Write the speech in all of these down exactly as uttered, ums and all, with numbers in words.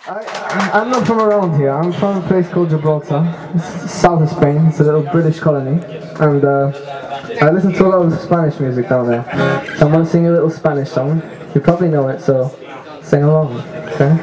I, I'm not from around here. I'm from a place called Gibraltar. It's south of Spain. It's a little British colony. And uh, I listen to a lot of Spanish music down there. So I'm going to sing a little Spanish song. You probably know it, so sing along, okay?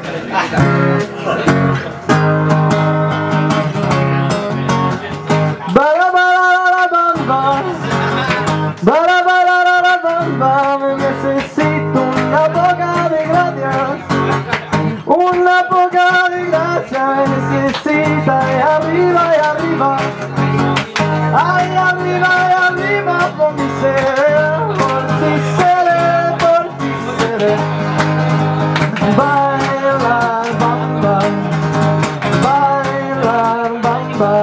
Necesito una poca de gracias, una poca de gracia me necesita y arriba y arriba, ay arriba y arriba por mi ser, por ti seré, por ti seré. Bailar bamba, bailar bamba,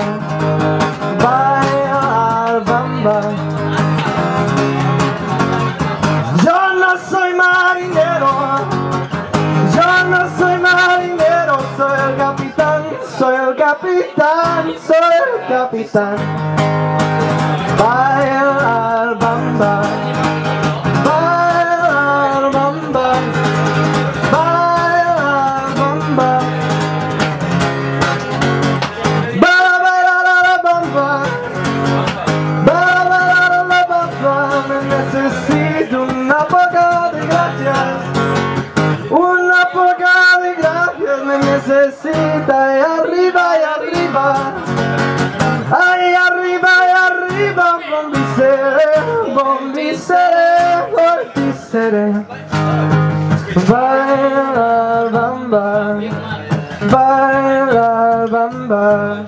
bailar bamba. Yo no soy marinero, yo no soy marinero, soy el capitán, soy el capitán, soy el capitán. Bailar bamba, bailar bamba, bailar bamba, bailar bamba, bailar bamba. Me necesito una poca de gracias, una poca de gracias me necesita y arriba y arriba, ay arriba y arriba, bombi seré, bombi seré, por ti seré. Bailar bamba, bailar bamba,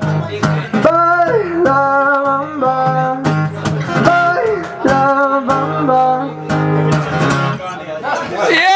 bailar bamba, bailar bamba. Yeah!